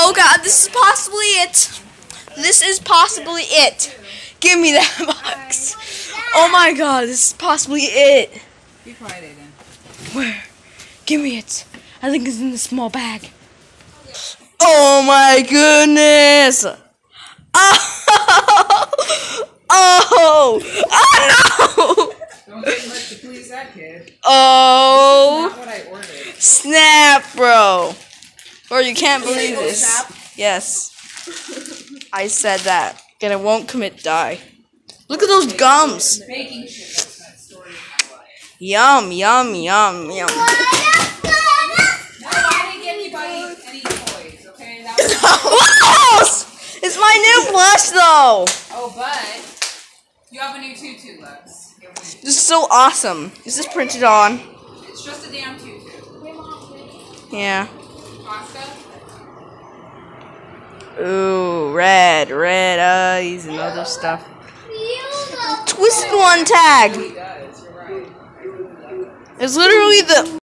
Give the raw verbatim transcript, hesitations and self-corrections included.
Oh god, this is possibly it. This is possibly it. Give me that box. Oh my god, this is possibly it. Be quiet, Aiden. Where? Give me it. I think it's in the small bag. Oh my goodness. Oh! Oh! Oh no! Don't get much to please that kid. Oh! This is not what I ordered. Snap, bro. Bro, you can't believe Oh, this. snap. Yes. I said that. And I won't commit die. Look at those gums. Baking shit. That's that story of my life. Yum, yum, yum, yum. No, I didn't get anybody any toys, okay? That was It's my new plush, though. Oh, but you have a new tutu, Lex. You have a new tutu. This is so awesome. Is this printed on? It's just a damn tutu. Yeah. Pasta? Ooh, red, red eyes and other stuff. Twisted one tag. It really does, you're right. It's literally the